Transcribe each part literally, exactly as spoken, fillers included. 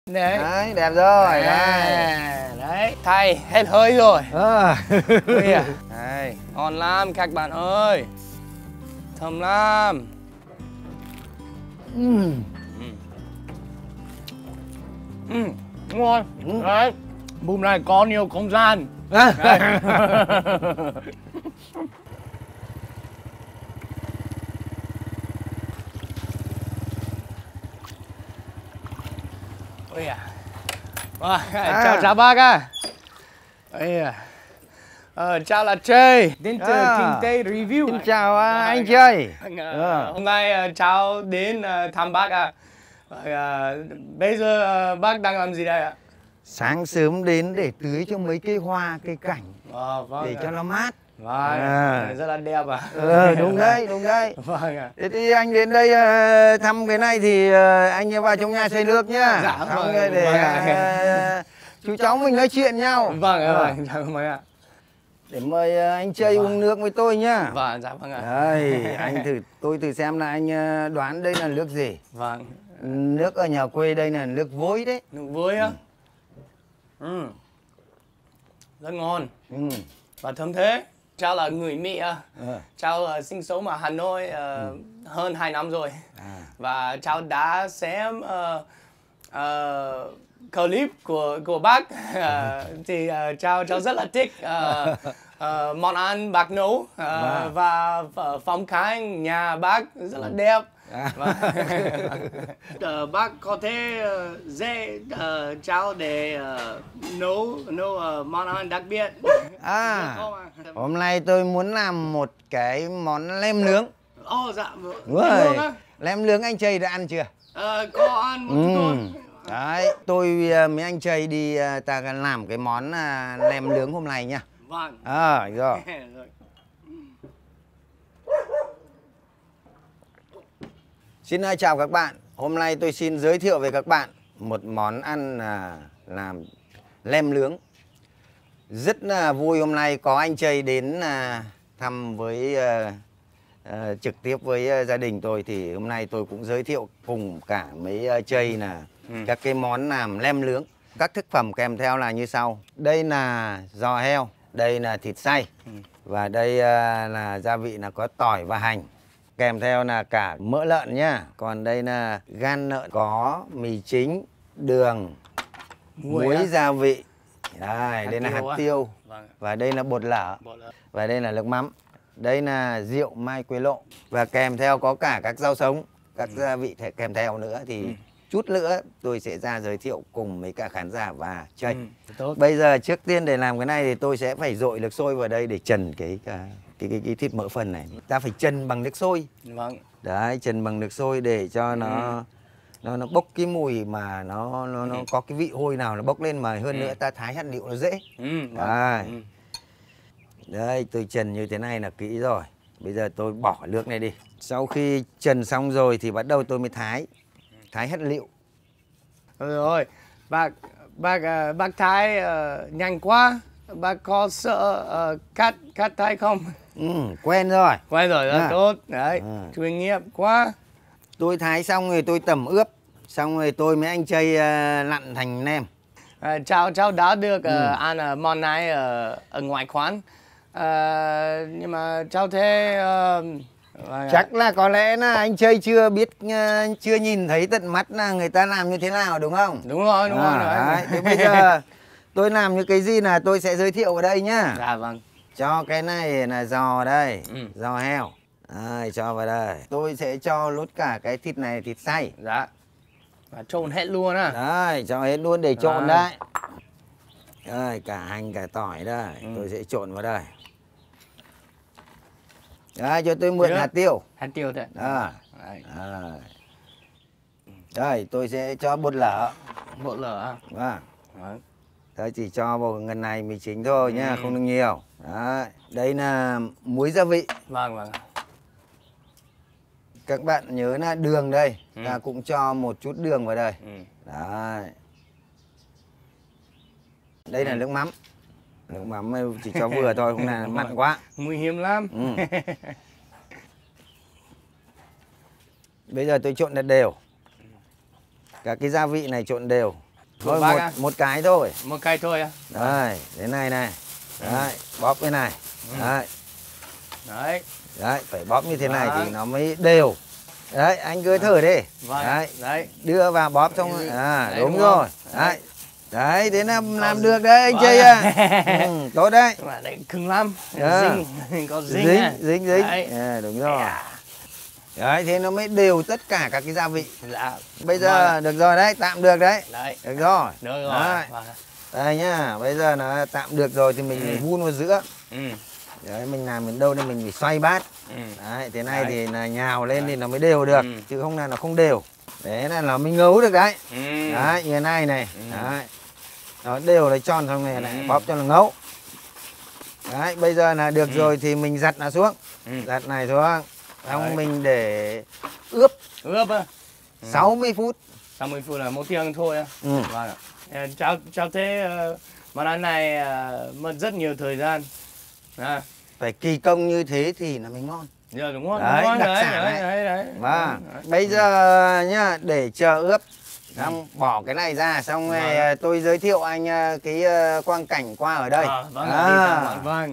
Đấy. Đấy, đẹp rồi. À, đấy, thay hết hơi rồi. À. À. Đấy, ngon lắm các bạn ơi. Thơm lắm. Ừ. Ừ, ngon. Ừ. Đấy, bún này có nhiều không gian. À. Ôi à. À, à. Chào chào bác à. Ôi à. Ờ, chào là Chơi đến từ À. Kinh tế Review. Xin chào uh, anh Chơi. À. Hôm nay uh, cháu đến uh, thăm bác ạ. À. Uh, bây giờ uh, bác đang làm gì đây ạ? Sáng sớm đến để tưới cho mấy cây hoa, cây cảnh. À, vâng để à. cho nó mát. Vâng, à. Rất là đẹp à. Ừ, đúng đấy, đúng đấy. Vâng ạ. Thế thì anh đến đây uh, thăm cái này thì uh, anh vào trong nhà xây nước nhá. Dạ, xong vâng, rồi để vâng. uh, chú cháu mình nói chuyện nhau. Vâng ạ, à. vâng, chào mời ạ. Để mời uh, anh Chơi Vâng. uống nước với tôi nhá. Vâng, dạ vâng ạ. Đây, anh thử, tôi thử xem là anh uh, đoán đây là nước gì. Vâng. Nước ở nhà quê đây là nước vối đấy. Nước vối á. Ừ. ừ. Rất ngon. Ừ. Và thơm thế. Cháu là người Mỹ à. À. Cháu uh, sinh sống ở Hà Nội uh, ừ. hơn hai năm rồi. À. Và cháu đã xem uh, uh, clip của của bác. uh, thì uh, cháu cháu rất là thích uh, uh, món ăn bác nấu uh, Wow. và uh, phong cảnh nhà bác rất là đẹp. À. uh, bác có thể uh, dạy uh, cháu để uh, nấu nấu uh, món ăn đặc biệt. À, hôm nay tôi muốn làm một cái món lem nướng. Ồ oh, dạ. Đúng rồi. Lem nướng anh Chơi đã ăn chưa? Ờ, có ăn một chút thôi. Đấy, tôi với anh Chơi đi ta làm cái món lem nướng hôm nay nha. Vâng. À, rồi. Xin chào các bạn. Hôm nay tôi xin giới thiệu với các bạn một món ăn là làm lem nướng. Rất là vui hôm nay có anh Chơi đến thăm với uh, uh, trực tiếp với uh, gia đình tôi, thì hôm nay tôi cũng giới thiệu cùng cả mấy uh, Chơi là ừ. các cái món làm lem nướng. Các thực phẩm kèm theo là như sau. Đây là giò heo, đây là thịt xay ừ. và đây uh, là gia vị là có tỏi và hành. Kèm theo là cả mỡ lợn nhá. Còn đây là gan lợn, có mì chính, đường, muối, muối gia vị. Đây, đây là hạt tiêu. Vâng. Và đây là bột lở. Và đây là nước mắm. Đây là rượu mai quế lộ. Và kèm theo có cả các rau sống, các ừ. gia vị kèm theo nữa. Thì ừ. chút nữa tôi sẽ ra giới thiệu cùng với cả khán giả và Chơi. Ừ, bây giờ trước tiên để làm cái này thì tôi sẽ phải dội nước sôi vào đây để trần cái cái, cái, cái, cái thịt mỡ phần này. Ta phải trần bằng nước sôi. Vâng. Đấy, trần bằng nước sôi để cho nó... Ừ. Nó, nó bốc cái mùi mà nó nó, nó ừ. có cái vị hôi nào nó bốc lên, mà hơn ừ. nữa ta thái hạt liệu nó dễ. Ừ. Đây. Ừ. Đây, tôi trần như thế này là kỹ rồi. Bây giờ tôi bỏ nước này đi. Sau khi trần xong rồi thì bắt đầu tôi mới thái. Thái hạt liệu. Rồi, bác bác bác thái uh, nhanh quá. Bác có sợ uh, cắt cắt thái không? Ừ, quen rồi. Quen rồi, rất à. tốt. Đấy, à. chuyên nghiệp quá. Tôi thái xong rồi tôi tẩm ướp. Xong rồi tôi mới anh Chơi uh, lặn thành nem. À, cháu cháu đã được uh, ừ. ăn uh, món này ở, ở ngoài quán. Uh, nhưng mà cháu thấy... Uh, chắc là có lẽ là anh Chơi chưa biết, uh, chưa nhìn thấy tận mắt là người ta làm như thế nào đúng không? Đúng rồi, đúng à, rồi. Đấy. Thế bây giờ tôi làm như cái gì là tôi sẽ giới thiệu ở đây nhá. Dạ vâng. Cho cái này là giò đây, ừ. giò heo. Đây, cho vào đây. Tôi sẽ cho lốt cả cái thịt này, thịt xay. Dạ. Và trộn hết luôn á. Đây, cho hết luôn để trộn đấy. Đây, cả hành cả tỏi đây. Ừ. Tôi sẽ trộn vào đây. Đây, cho tôi mượn hạt tiêu. Hạt tiêu thôi. À. Đây. Đây, tôi sẽ cho bột lở. Bột lở à? Vâng. Đấy, chỉ cho vào ngần này mì chính thôi ừ. nhá, không được nhiều. Đấy. Đây là muối gia vị. Vâng, vâng. Các bạn nhớ là đường đây, ừ. ta cũng cho một chút đường vào đây. Ừ. Đấy. Đây là nước mắm. Nước mắm chỉ cho vừa thôi, không là mặn quá. Nguy hiểm lắm. Ừ. Bây giờ tôi trộn thật đều. Các cái gia vị này trộn đều. của Thôi bác một, á. một cái thôi. Một cây thôi á. Đây, thế này này. Đấy, bóp cái này. Đấy. Đấy. Đấy, phải bóp như thế này Vâng. thì nó mới đều. Đấy, anh cứ thử đi. Vâng. Đấy. Đấy. Đưa vào bóp xong. À, Đấy, đúng đúng rồi. không? Đấy. Đấy, thế là làm Có- được đấy anh Vâng. chơi à. Ừ, tốt đấy. Mà đấy cứng lắm. À. Dính. Có dính Dính, à. dính, dính. Đấy. À, đúng rồi. Đấy, thế nó mới đều tất cả các cái gia vị. Dạ. Bây giờ được rồi đấy, tạm được đấy. Đấy. Được rồi. Được rồi. Đấy. Vâng. Đây nhá, bây giờ nó tạm được rồi thì mình Ừ. vun vào giữa. Ừ. Đấy, mình làm đến đâu thì mình phải xoay bát. Ừ. Đấy, thế này Đấy. thì là nhào lên thì nó mới đều được. Ừ. Chứ không là nó không đều. Đấy là nó mới ngấu được đấy. Ừ. Đấy, như thế này này. Ừ. Đấy. Nó đều lấy tròn xong này lại Ừ. bóp cho nó ngấu. Đấy, bây giờ là được Ừ. rồi thì mình giặt nó xuống. Ừ. Giặt này xuống. Xong Đấy. mình để ướp Ướp á. Ừ. sáu mươi phút. sáu mươi phút là một tiếng thôi á. Ừ. Vâng ạ. Ờ, Cháu, cháu thấy ờ, món ăn này ờ, mất rất nhiều thời gian. À, Phải kỳ công như thế thì nó mới ngon. giờ đúng không? Đấy, Đúng không? đặc Đấy, sản đấy, đấy. đấy, đấy. Vâng. Đấy. Bây giờ nhá, để chờ ướp. Xong bỏ cái này ra. Xong rồi Vâng. tôi giới thiệu anh ờ, cái ờ, quang cảnh qua ở đây. À, vâng, À. đi ra ngoài, vâng.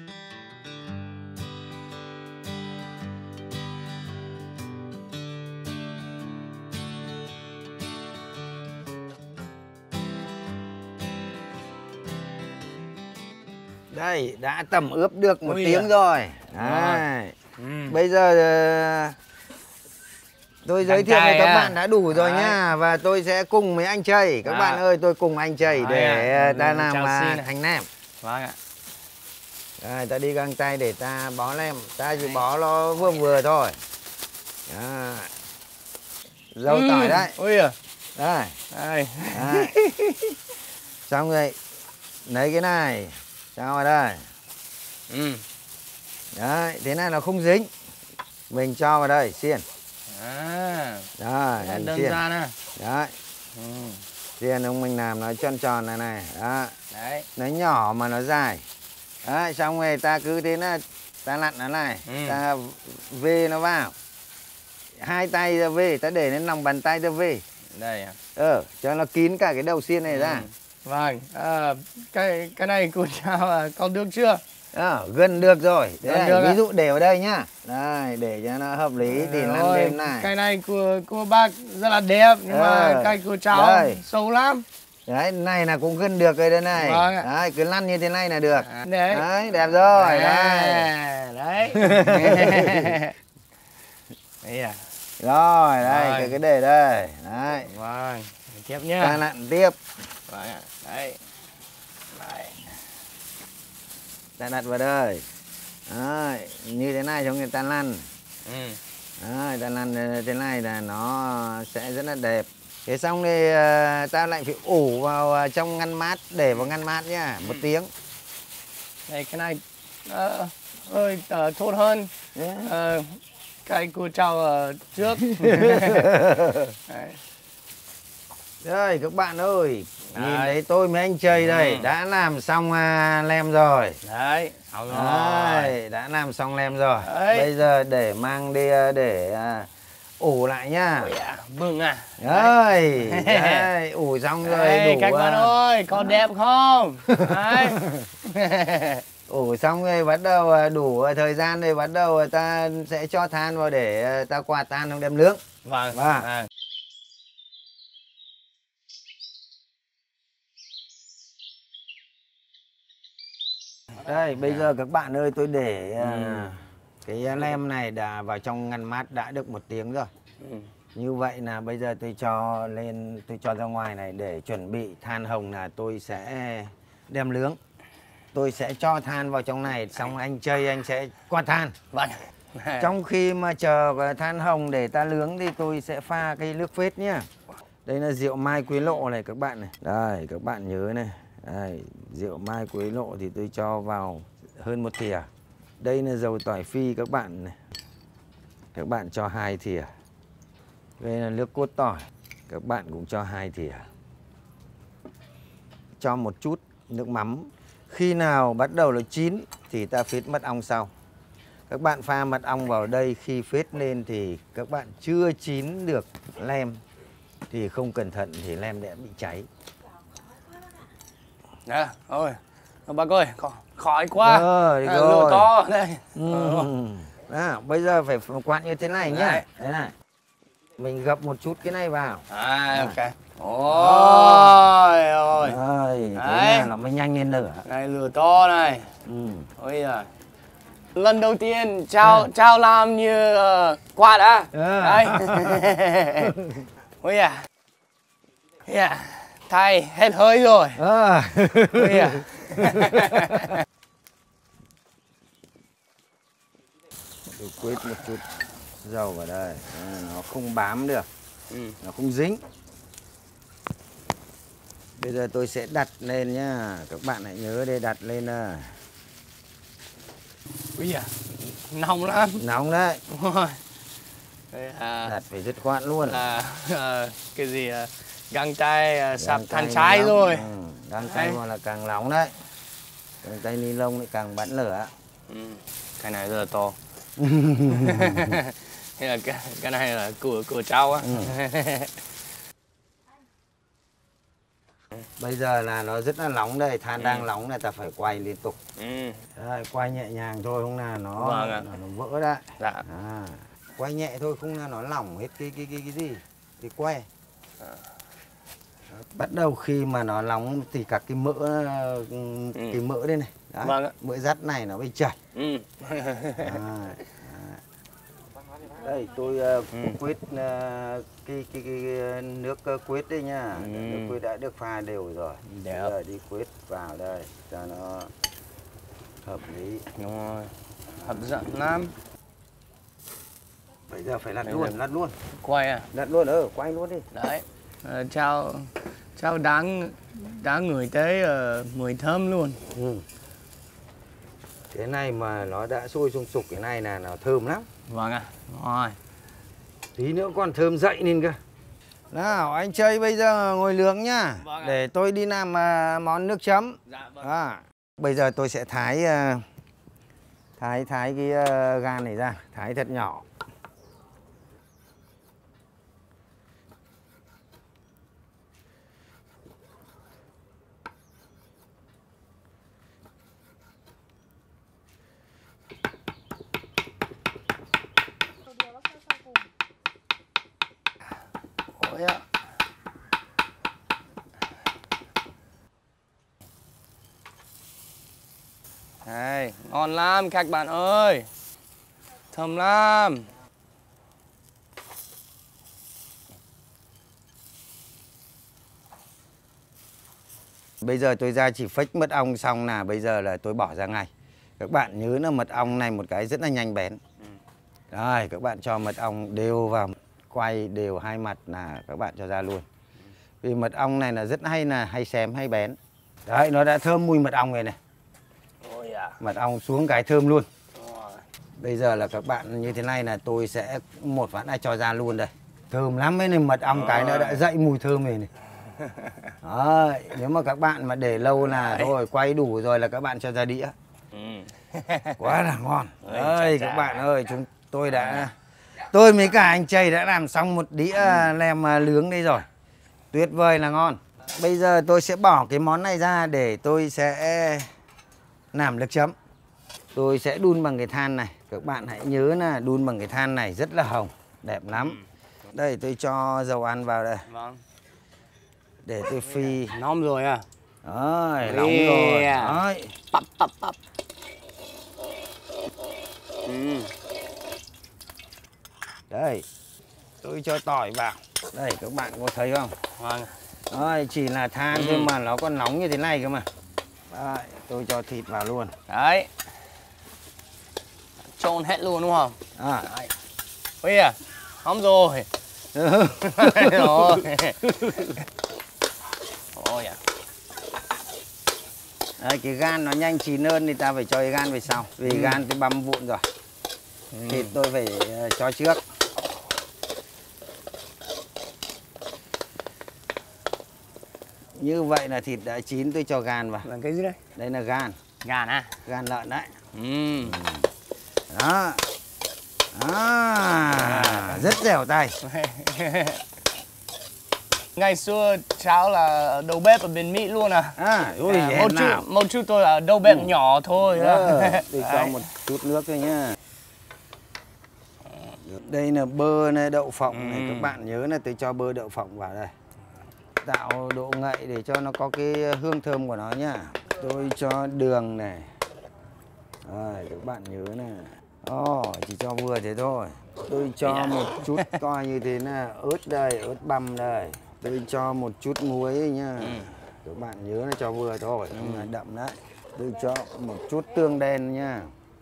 Đây, đã tẩm ướp được một Ui tiếng à. rồi. Vâng. Đấy. Ừ. Bây giờ ờ, tôi giới Cánh thiệu với chay các à. bạn đã đủ rồi Đấy. nhá. Và tôi sẽ cùng với anh Chầy. Các À. bạn ơi, tôi cùng anh Chầy Đấy để à. ta Ừ, làm chào à, xin. thành nem. Vâng ạ. Đây, ta đi găng tay để ta bó lem. Ta chỉ bó nó vừa vừa thôi. Đó. Dầu Ừ. tỏi đấy. Ui à. Đây. Đây. Đấy. Xong rồi lấy cái này cho vào đây. Ừ. Đấy, thế này nó không dính. Mình cho vào đây, xiên. À. Đó, Rất hành đơn xiên. giản à. Đấy, Ừ. xiên ông mình làm nó tròn tròn này này. Đó, Đấy. nó nhỏ mà nó dài. Đấy, xong rồi ta cứ thế là ta lặn nó này, Ừ. ta vê nó vào. Hai tay ra vê, ta để lên lòng bàn tay ra vê. Đây à. Ờ, cho nó kín cả cái đầu xiên này ra. Ừ. Vâng. À, cái cái này của cháu à, có được chưa? Ờ, gần được rồi. Thế Gần này, được ví ạ. dụ để ở đây nhá. Đây, để cho nó hợp lý thì lăn Rồi, lên này. cái này của của bác rất là đẹp nhưng mà Ờ, cái của cháu đây. xấu lắm. Đấy, này là cũng gần được rồi đây này. Vâng ạ. Đấy, cứ lăn như thế này là được. À, đấy. Đấy, đẹp rồi. Đây. À, đấy. Đấy à. Rồi, đây, Rồi. cái cái để đây. Đấy. Vâng. Tiếp Ta nhá. lặn tiếp. Vâng ạ. Đấy. Đấy. Ta đặt vào đây. Đấy, như thế này xong người ta lăn. Ừ. Đấy, ta lăn thế này là nó sẽ rất là đẹp. Thế xong thì ờ, ta lại phải ủ vào ờ, trong ngăn mát, để vào ngăn mát nhá, một tiếng. Đây cái này ờ, hơi ờ, tốt hơn. Yeah. Ờ, cái của cháu ờ, trước. Đấy. Đây các bạn ơi, nhìn Đấy. thấy tôi với anh Chầy đây, Ừ. đã làm xong à, lem rồi. Đấy.เอาrồi. Đấy, đã làm xong lem rồi. Đấy. Bây giờ để mang đi à, để à, ủ lại nhá. Ôi à, mừng à. Đấy, đấy, ủ xong rồi Đây, đủ các bạn à, ơi, có đẹp không? Đấy. ủ xong rồi bắt đầu à, đủ à, thời gian rồi bắt đầu à, ta sẽ cho than vào để à, ta quạt than xong đem nướng. Vâng. Vâng. Vâng. Đây, bây giờ các bạn ơi, tôi để à, Ừ. cái lem này đã vào trong ngăn mát đã được một tiếng rồi. Ừ. Như vậy là bây giờ tôi cho lên, tôi cho ra ngoài này để chuẩn bị than hồng là tôi sẽ đem nướng. Tôi sẽ cho than vào trong này, xong anh Chầy anh sẽ quạt than. Vâng. Trong khi mà chờ than hồng để ta nướng thì tôi sẽ pha cái nước phết nhá. Đây là rượu mai Quế Lộ này các bạn này. Đây, các bạn nhớ này. Đây, rượu mai Quế Lộ thì tôi cho vào hơn một thìa. Đây là dầu tỏi phi các bạn này. Các bạn cho hai thìa. Đây là nước cốt tỏi. Các bạn cũng cho hai thìa. Cho một chút nước mắm. Khi nào bắt đầu nó chín thì ta phết mật ong sau. Các bạn pha mật ong vào đây, khi phết lên thì các bạn chưa chín được lem thì không cẩn thận thì lem sẽ bị cháy. Nè, ôi, bác ơi, khó, khỏi quá. Rồi, à, rồi. lửa to đây. Ừ. Ờ. Đó, bây giờ phải quạt như thế này nhá. Đấy. Đấy này. Mình gập một chút cái này vào. À, ok. Ôi Ôi, ôi. Rồi, thế Đấy. là nó mới nhanh lên lửa. Này lửa to này. Ừ. Ôi giời. Lần đầu tiên trao ừ. trao làm như uh, quạt à? Ừ. Đấy. Ôi à. Yeah. Thầy hết hơi rồi. À. Ôi à. Tôi quết một chút dầu vào đây. À, nó không bám được. Ừ. Nó không dính. Bây giờ tôi sẽ đặt lên nhá. Các bạn hãy nhớ để đặt lên. Ui da, nóng lắm. Nóng đấy. Đúng rồi. À, đặt phải dứt khoát luôn. Là à, cái gì à, găng tay uh, sắp than cháy rồi. Ừ, găng tay mà là càng nóng đấy. Găng tay ni lông lại càng bắn lửa. Ừ, cái này rất là to. cái, cái này là của của cháu á. Ừ. Bây giờ là nó rất là nóng đây, than ừ. đang nóng này, ta phải quay liên tục. Ừ. Đấy, quay nhẹ nhàng thôi, không là nó vâng nó, nó vỡ đấy. Dạ. À, quay nhẹ thôi, không là nó lỏng hết cái cái cái cái gì thì quay. À. Bắt đầu khi mà nó nóng thì các cái mỡ ừ. cái mỡ đây này, đấy, vâng. mỡ dắt này nó bị chảy. Ừ. À. Đây tôi uh, ừ. quết uh, cái, cái, cái nước uh, quết đây nha. Ừ. Nước quết đã được pha đều rồi. Bây giờ đi quết vào đây cho nó hợp lý. Đúng rồi. Hấp dẫn lắm. Bây giờ phải lật luôn, lật luôn. Quay à? Lật luôn, ừ, quay luôn đi. Đấy. À, cháu cháu đáng đáng ngửi tới uh, mùi thơm luôn. Ừ. Cái này mà nó đã sôi sùng sục cái này là nó thơm lắm. Vâng ạ. À. Rồi. Tí nữa còn thơm dậy lên cơ. Nào anh chơi bây giờ ngồi nướng nhá. Vâng để à. tôi đi làm uh, món nước chấm. Dạ vâng. À, bây giờ tôi sẽ thái uh, thái thái cái uh, gan này ra, thái thật nhỏ. Ạ. Đây, ngon lắm các bạn ơi. Thơm lắm. Bây giờ tôi ra chỉ phếch mật ong xong là bây giờ là tôi bỏ ra ngay. Các bạn nhớ là mật ong này một cái rất là nhanh bén. Đây, các bạn cho mật ong đều vào, quay đều hai mặt là các bạn cho ra luôn. Vì mật ong này là rất hay là hay xém hay bén. Đấy, nó đã thơm mùi mật ong này này. Ôi à. Mật ong xuống cái thơm luôn. Ôi. Bây giờ là các bạn như thế này là tôi sẽ một phát này cho ra luôn đây. Thơm lắm ấy này, mật ong Ôi. Cái nó đã dậy mùi thơm này này. Đấy, nếu mà các bạn mà để lâu là thôi quay đủ rồi là các bạn cho ra đĩa. Ừ. Quá là ngon. Ơi các bạn ơi, chúng tôi đã tôi với cả anh Chày đã làm xong một đĩa lem nướng đây rồi. Tuyệt vời là ngon. Bây giờ tôi sẽ bỏ cái món này ra để tôi sẽ làm nước chấm. Tôi sẽ đun bằng cái than này. Các bạn hãy nhớ là đun bằng cái than này rất là hồng, đẹp lắm. Đây tôi cho dầu ăn vào đây. Vâng. Để tôi phi. Nóng rồi à? Đấy, nóng rồi. Đấy. Pắp pắp pắp. Ừ. Đây, tôi cho tỏi vào. Đây, các bạn có thấy không? Vâng. Đấy, chỉ là than ừ. thôi mà nó còn nóng như thế này cơ mà. Đấy, tôi cho thịt vào luôn. Đấy. Trộn hết luôn đúng không? À. Đấy. Ôi à, hóng rồi. Rồi. Ôi à. Đấy, cái gan nó nhanh chín hơn thì ta phải cho cái gan về sau. Vì ừ. gan tôi băm vụn rồi. Ừ. Thịt tôi phải uh, cho trước. Như vậy là thịt đã chín, tôi cho gan vào. Là cái gì đây? Đây là gan. Gan à? Gan lợn đấy. Ừ. Đó. À, rất dẻo tay. Ngày xưa cháu là đầu bếp ở bên Mỹ luôn à. À, ôi, à, hèn một nào. chút một chút tôi là đầu bếp Ừ. nhỏ thôi. Ờ, tôi cho một chút nước thôi nhá. Đây là bơ này, đậu phộng này, Ừ. các bạn nhớ là tôi cho bơ đậu phộng vào đây. Tạo độ ngậy để cho nó có cái hương thơm của nó nhá. Tôi cho đường này. Rồi, các bạn nhớ nè. Ồ, oh, chỉ cho vừa thế thôi. Tôi cho một chút coi như thế là ớt đây, ớt băm đây. Tôi cho một chút muối nhá. Ừ. Các bạn nhớ là cho vừa thôi, không là đậm đấy. Tôi cho một chút tương đen nha.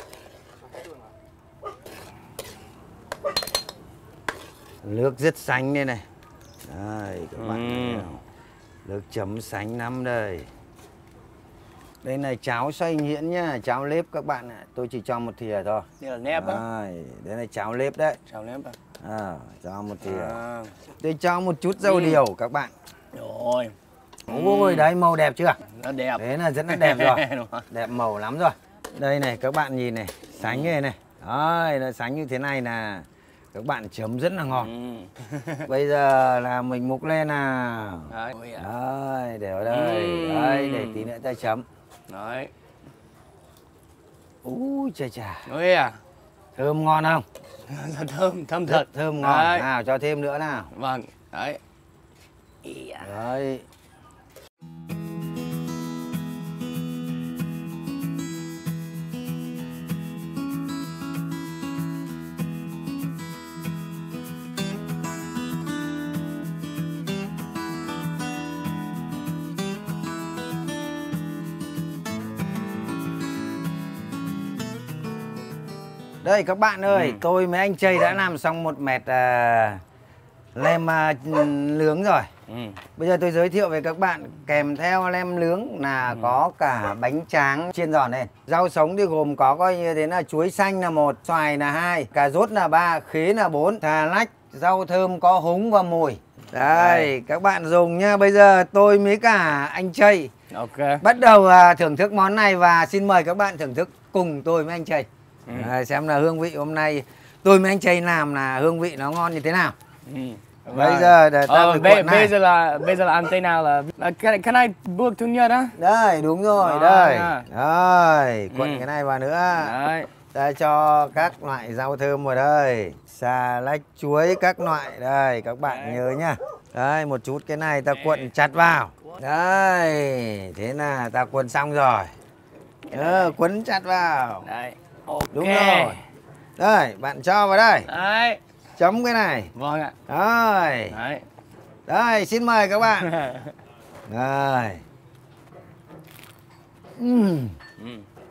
Nước rất sánh đây này. Đây, các bạn thấy Ừ. không? Nước chấm sánh lắm đây. Đây là cháo xoay nhuyễn nhá, cháo nếp các bạn ạ. Tôi chỉ cho một thìa thôi. Đây là nếp á. Đây, đây là cháo nếp đấy. Cháo nếp à. À, cho một thìa. À. Tôi cho một chút dầu Ừ. điều các bạn. Rồi. Ôi, đấy màu đẹp chưa? Nó đẹp. Thế là rất là đẹp rồi. Đúng rồi. Đẹp màu lắm rồi. Đây này, các bạn nhìn này, sánh này này. Đấy, nó sánh như thế này là các bạn chấm rất là ngon. Ừ. Bây giờ là mình múc lên nào. Đấy. Ôi à. Đấy, để ở đây. Ừ. Đây, để tí nữa ta chấm. Đấy. Úi chà chà. Ôi à. Thơm ngon không? Rất thơm, thơm Rất thật. thơm ngon. Đấy. Nào, cho thêm nữa nào. Vâng. Đấy. Ý à. Đấy. Đây các bạn ơi, Ừ. tôi với anh Chây đã làm xong một mẹt à, lem à, nướng rồi. Ừ. Bây giờ tôi giới thiệu với các bạn kèm theo lem nướng là Ừ. có cả bánh tráng chiên giòn lên. Rau sống thì gồm có coi như thế là chuối xanh là một, xoài là hai, cà rốt là ba, khế là bốn, xà lách, rau thơm có húng và mùi. Đây, Đây. các bạn dùng nha. Bây giờ tôi với cả anh Chây Ok. bắt đầu à, thưởng thức món này và xin mời các bạn thưởng thức cùng tôi với anh Chây. Ừ. À, xem là hương vị hôm nay tôi với anh Chây làm là hương vị nó ngon như thế nào. Ừ. Bây Vâng. giờ để ta Ờ, phải bây, cuộn này. bây giờ là bây giờ là ăn thế nào là, là cái, cái này bước thứ nhất á. Đây, đúng rồi, Đó, đây. nha. Đây, cuộn Ừ. cái này vào nữa. Đấy. Ta cho các loại rau thơm vào đây. Xà lách, chuối các loại. Đây, các bạn Đấy. nhớ nhá. Đây, một chút cái này ta cuộn chặt vào. Đây, thế là ta cuộn xong rồi. Ờ, quấn chặt vào. Đấy. Ok. Đúng rồi. Đây, bạn cho vào đây. Đấy. Chấm cái này. Vâng ạ. Đây. Đấy. Đây, xin mời các bạn. Đây. Uhm. Ừ.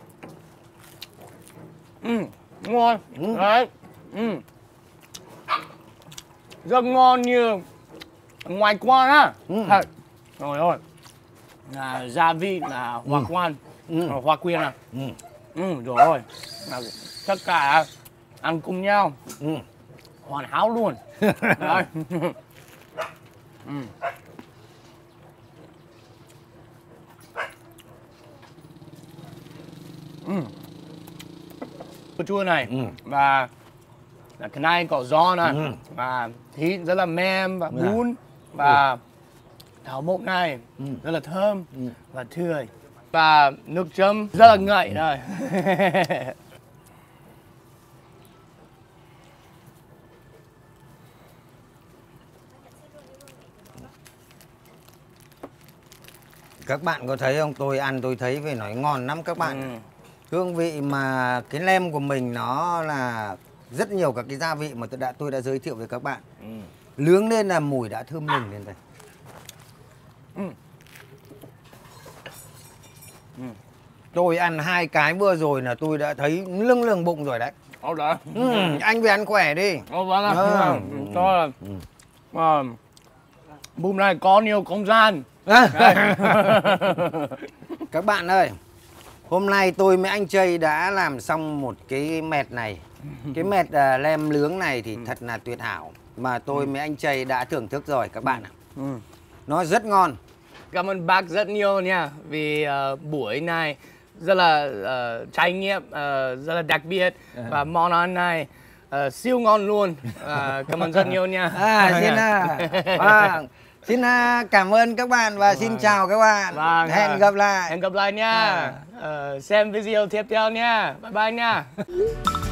Ừ. Ngon. Ừ. Đấy. Ừ. Rất ngon như ngoài quan á. Ừ. Thật. Rồi ơi. Là gia vị là hoa Ừ. quan. Ừ. Ờ, hoa quyên à. Ừ. Ừ, rồi ơi. Là tất cả ăn cùng nhau. Ừ. Hoàn hảo luôn. Đấy. Ừ. Ừ. Cà chua này Ừ. và là cái này có giò này Ừ. và thịt rất là mềm và Dạ. bún và thảo mộc này Ừ. rất là thơm Ừ. và tươi và nước chấm rất là ngậy đây. Các bạn có thấy không? Tôi ăn tôi thấy phải nói ngon lắm các bạn. Ừ. Hương vị mà cái lem của mình nó là rất nhiều các cái gia vị mà tôi đã tôi đã giới thiệu với các bạn. Ừ. Nướng lên là mùi đã thơm lừng lên đây. Ừ. Ừ. Tôi ăn hai cái vừa rồi là tôi đã thấy lưng lưng bụng rồi đấy. Ồ đó. Ừ, anh về ăn khỏe đi. Ồ vâng ạ. Ừ. Cho là Ừ. ờ, bún này có nhiều không gian. À. Đây. Các bạn ơi, hôm nay tôi với anh Chây đã làm xong một cái mẹt này. Cái mẹt uh, lem nướng này thì thật là tuyệt hảo. Mà tôi với anh Chây đã thưởng thức rồi các bạn ạ. Ừ. Nó rất ngon. Cảm ơn bác rất nhiều nha vì ờ, buổi này rất là ờ, trải nghiệm ờ, rất là đặc biệt và món ăn này ờ, siêu ngon luôn. Ờ, cảm ơn rất nhiều nha. À, xin à. Vâng. Xin uh, cảm ơn các bạn và vâng. xin chào các bạn. Vâng, hẹn à, gặp lại. Hẹn gặp lại nha. À. Uh, xem video tiếp theo nha. Bye bye nha.